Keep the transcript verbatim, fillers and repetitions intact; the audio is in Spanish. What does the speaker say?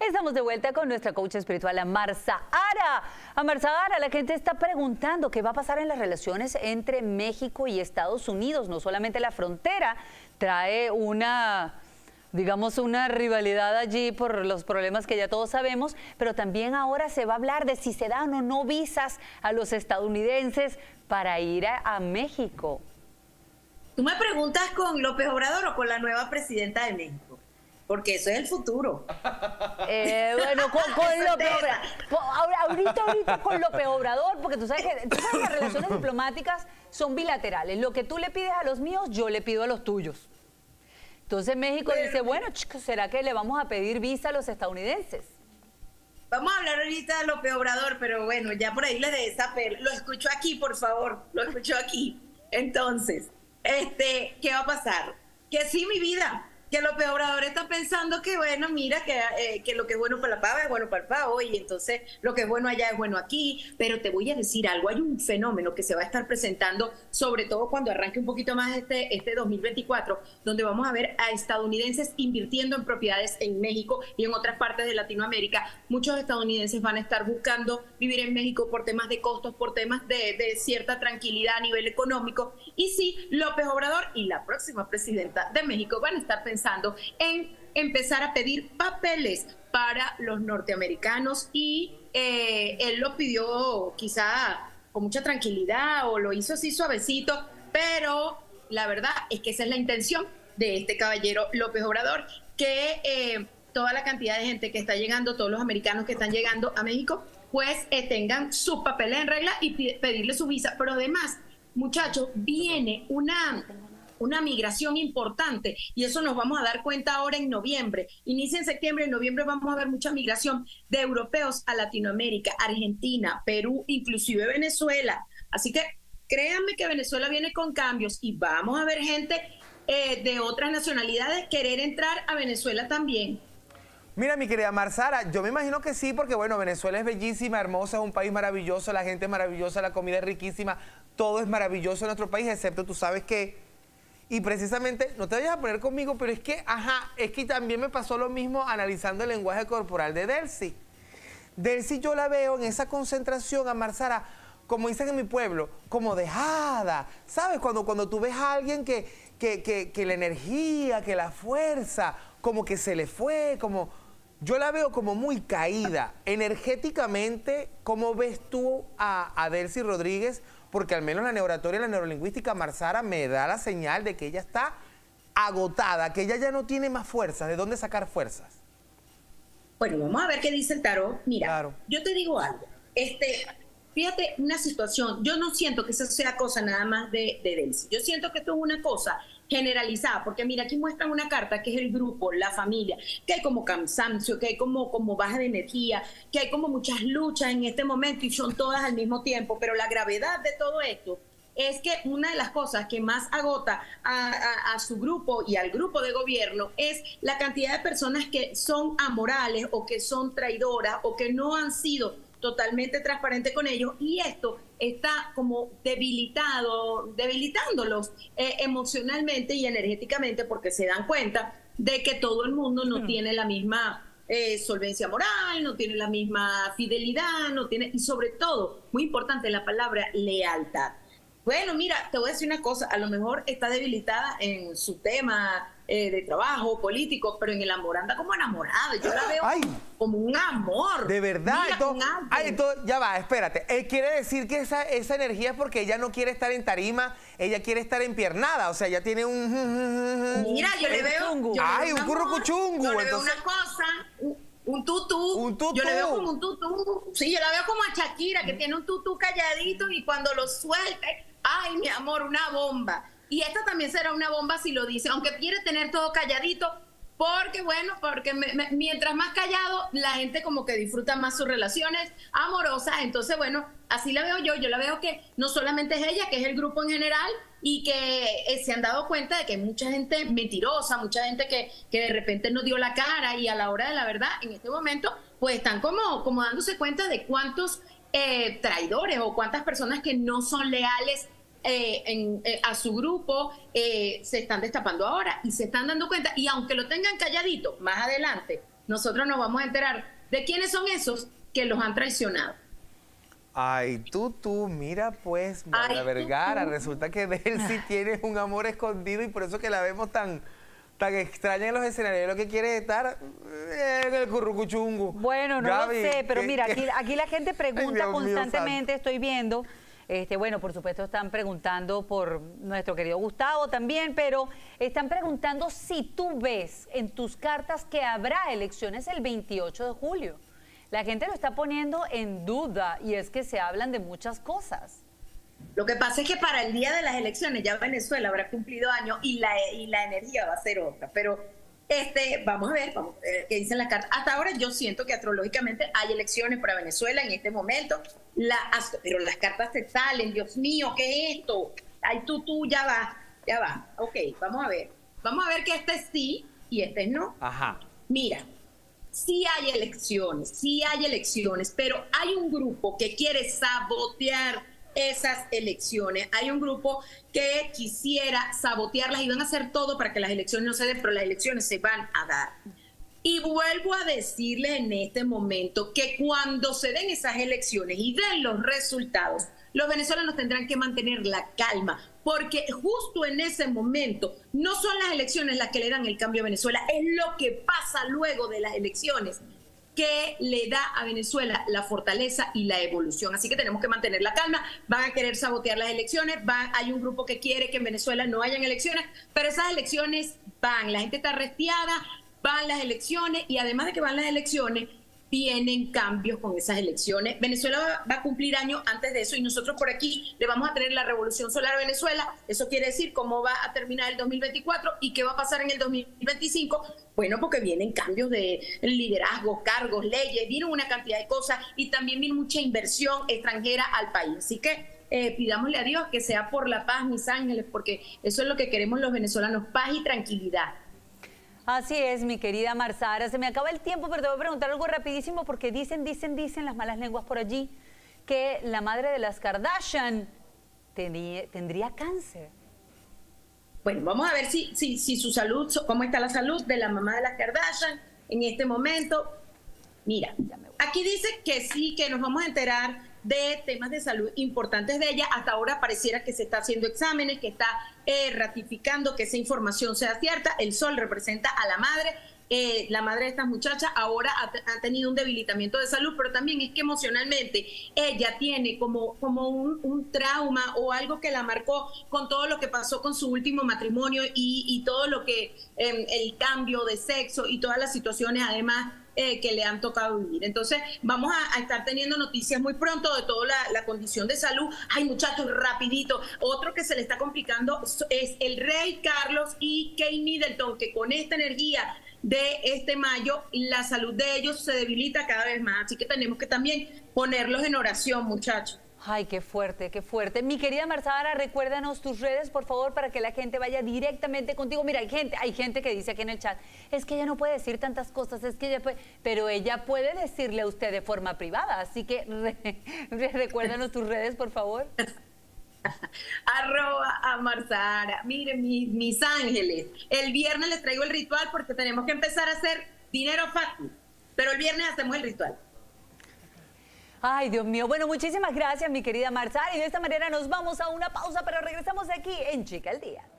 Estamos de vuelta con nuestra coach espiritual, Amar Zahara. Amar Zahara, la gente está preguntando qué va a pasar en las relaciones entre México y Estados Unidos. No solamente la frontera trae una, digamos, una rivalidad allí por los problemas que ya todos sabemos, pero también ahora se va a hablar de si se dan o no visas a los estadounidenses para ir a, a México. ¿Tú me preguntas con López Obrador o con la nueva presidenta de México? Porque eso es el futuro. Eh, bueno, con, con López Obrador. Ahorita, ahorita con López Obrador, porque tú sabes que tú sabes que las relaciones diplomáticas son bilaterales. Lo que tú le pides a los míos, yo le pido a los tuyos. Entonces México Pero, dice, bueno, chicos, ¿será que le vamos a pedir visa a los estadounidenses? Vamos a hablar ahorita de López Obrador, pero bueno, ya por ahí les de esa per... Lo escucho aquí, por favor, lo escucho aquí. Entonces, este, ¿qué va a pasar? Que sí, mi vida, que López Obrador está pensando que, bueno, mira, que, eh, que lo que es bueno para la pava es bueno para el pavo, y entonces lo que es bueno allá es bueno aquí. Pero te voy a decir algo, hay un fenómeno que se va a estar presentando, sobre todo cuando arranque un poquito más este, este dos mil veinticuatro, donde vamos a ver a estadounidenses invirtiendo en propiedades en México y en otras partes de Latinoamérica. Muchos estadounidenses van a estar buscando vivir en México por temas de costos, por temas de, de cierta tranquilidad a nivel económico. Y sí, López Obrador y la próxima presidenta de México van a estar pensando pensando en empezar a pedir papeles para los norteamericanos y eh, él lo pidió quizá con mucha tranquilidad o lo hizo así suavecito, pero la verdad es que esa es la intención de este caballero López Obrador, que eh, toda la cantidad de gente que está llegando, todos los americanos que están llegando a México, pues eh, tengan sus papeles en regla y pedirle su visa. Pero además, muchachos, viene una... una migración importante, y eso nos vamos a dar cuenta ahora en noviembre. Inicia en septiembre, en noviembre vamos a ver mucha migración de europeos a Latinoamérica, Argentina, Perú, inclusive Venezuela. Así que créanme que Venezuela viene con cambios y vamos a ver gente eh, de otras nacionalidades querer entrar a Venezuela también. Mira, mi querida Amar Zahara, yo me imagino que sí, porque bueno, Venezuela es bellísima, hermosa, es un país maravilloso, la gente es maravillosa, la comida es riquísima, todo es maravilloso en nuestro país, excepto tú sabes que... Y precisamente, no te vayas a poner conmigo, pero es que, ajá, es que también me pasó lo mismo analizando el lenguaje corporal de Delcy. Delcy yo la veo en esa concentración, Amar Zahara, como dicen en mi pueblo, como dejada. ¿Sabes? Cuando, cuando tú ves a alguien que, que, que, que la energía, que la fuerza, como que se le fue, como... Yo la veo como muy caída. Energéticamente, ¿cómo ves tú a, a Delcy Rodríguez? Porque al menos la neuratoria y la neurolingüística, Amar Zahara, me da la señal de que ella está agotada, que ella ya no tiene más fuerzas. ¿De dónde sacar fuerzas? Bueno, vamos a ver qué dice el tarot. Mira, claro. Yo te digo algo. Este, fíjate, una situación, yo no siento que eso sea cosa nada más de, de Delcy. Yo siento que esto es una cosa generalizada, porque mira, aquí muestran una carta que es el grupo, la familia, que hay como cansancio, que hay como, como baja de energía, que hay como muchas luchas en este momento y son todas al mismo tiempo. Pero la gravedad de todo esto es que una de las cosas que más agota a, a, a su grupo y al grupo de gobierno es la cantidad de personas que son amorales o que son traidoras o que no han sido totalmente transparente con ellos, y esto está como debilitado, debilitándolos eh, emocionalmente y energéticamente, porque se dan cuenta de que todo el mundo no hmm. tiene la misma eh, solvencia moral, no tiene la misma fidelidad, no tiene, y sobre todo, muy importante la palabra lealtad. Bueno, mira, te voy a decir una cosa, a lo mejor está debilitada en su tema eh, de trabajo, político, pero en el amor anda como enamorada. Yo la veo ay, como un amor. De verdad. Mira, Entonces, ay, entonces, ya va, espérate. Él quiere decir que esa, esa energía es porque ella no quiere estar en tarima, ella quiere estar empiernada, o sea, ella tiene un... Mira, yo le veo... Yo ay, le veo un currucuchungu. Yo le veo entonces... una cosa... Un, un tutú. Un tutú. Yo le veo como un tutú. Sí, yo la veo como a Shakira, que tiene un tutú calladito y cuando lo suelte, ay, mi amor, una bomba. Y esta también será una bomba si lo dice, aunque quiere tener todo calladito, porque bueno, porque me, me, mientras más callado, la gente como que disfruta más sus relaciones amorosas. Entonces, bueno, así la veo yo. Yo la veo que no solamente es ella, que es el grupo en general, y que eh, se han dado cuenta de que hay mucha gente mentirosa, mucha gente que, que de repente no dio la cara, y a la hora de la verdad, en este momento, pues están como, como dándose cuenta de cuántos eh, traidores o cuántas personas que no son leales Eh, en, eh, a su grupo eh, se están destapando ahora y se están dando cuenta, y aunque lo tengan calladito, más adelante nosotros nos vamos a enterar de quiénes son esos que los han traicionado. Ay, tú, tú, mira pues, Mayra Vergara, tú, tú. Resulta que de él sí tienes un amor escondido y por eso que la vemos tan, tan extraña en los escenarios. Lo que quiere es estar en el currucuchungu. Bueno, no Gaby, lo sé, pero que, mira, que... Aquí, aquí la gente pregunta Ay, constantemente, mío, estoy viendo, este, bueno, por supuesto están preguntando por nuestro querido Gustavo también, pero están preguntando si tú ves en tus cartas que habrá elecciones el veintiocho de julio. La gente lo está poniendo en duda y es que se hablan de muchas cosas. Lo que pasa es que para el día de las elecciones ya Venezuela habrá cumplido años y la, y la energía va a ser otra. Pero este, vamos a ver, vamos a ver qué dicen las cartas. Hasta ahora yo siento que astrológicamente hay elecciones para Venezuela en este momento. La, pero las cartas te salen, Dios mío, ¿qué es esto? Ay, tú, tú, ya va, ya va. Ok, vamos a ver. Vamos a ver que este es sí y este es no. Ajá. Mira. Sí hay elecciones, sí hay elecciones, pero hay un grupo que quiere sabotear esas elecciones. Hay un grupo que quisiera sabotearlas y van a hacer todo para que las elecciones no se den, pero las elecciones se van a dar. Y vuelvo a decirles en este momento que cuando se den esas elecciones y den los resultados, los venezolanos tendrán que mantener la calma, porque justo en ese momento no son las elecciones las que le dan el cambio a Venezuela, es lo que pasa luego de las elecciones que le da a Venezuela la fortaleza y la evolución. Así que tenemos que mantener la calma. Van a querer sabotear las elecciones, van, hay un grupo que quiere que en Venezuela no hayan elecciones, pero esas elecciones van, la gente está arrestiada, van las elecciones y además de que van las elecciones, vienen cambios con esas elecciones. Venezuela va, va a cumplir años antes de eso y nosotros por aquí le vamos a tener la revolución solar a Venezuela. Eso quiere decir cómo va a terminar el dos mil veinticuatro y qué va a pasar en el dos mil veinticinco. Bueno, porque vienen cambios de liderazgo, cargos, leyes, vienen una cantidad de cosas y también viene mucha inversión extranjera al país. Así que eh, pidámosle a Dios que sea por la paz, mis ángeles, porque eso es lo que queremos los venezolanos, paz y tranquilidad. Así es, mi querida Marsara. Se me acaba el tiempo, pero te voy a preguntar algo rapidísimo porque dicen, dicen, dicen las malas lenguas por allí que la madre de las Kardashian tenía, tendría cáncer. Bueno, vamos a ver si, si, si su salud, cómo está la salud de la mamá de las Kardashian en este momento. Mira, aquí dice que sí, que nos vamos a enterar de temas de salud importantes de ella. Hasta ahora pareciera que se está haciendo exámenes, que está eh, ratificando que esa información sea cierta. El sol representa a la madre. Eh, la madre de estas muchachas ahora ha, ha tenido un debilitamiento de salud, pero también es que emocionalmente ella tiene como, como un, un trauma o algo que la marcó con todo lo que pasó con su último matrimonio y, y todo lo que, eh, el cambio de sexo y todas las situaciones además Eh, que le han tocado vivir. Entonces vamos a, a estar teniendo noticias muy pronto de toda la, la condición de salud. Ay, muchachos, rapidito, otro que se le está complicando es el rey Carlos y Kate Middleton, que con esta energía de este mayo la salud de ellos se debilita cada vez más, así que tenemos que también ponerlos en oración, muchachos. Ay, qué fuerte, qué fuerte. Mi querida Marsara, recuérdanos tus redes, por favor, para que la gente vaya directamente contigo. Mira, hay gente, hay gente que dice aquí en el chat, es que ella no puede decir tantas cosas, es que ella puede, pero ella puede decirle a usted de forma privada, así que re, re, recuérdanos tus redes, por favor. Arroba a Marsara. Miren, mis, mis ángeles, el viernes les traigo el ritual porque tenemos que empezar a hacer dinero fácil, pero el viernes hacemos el ritual. Ay, Dios mío. Bueno, muchísimas gracias, mi querida Marsara. Y de esta manera nos vamos a una pausa, pero regresamos aquí en Chica al Día.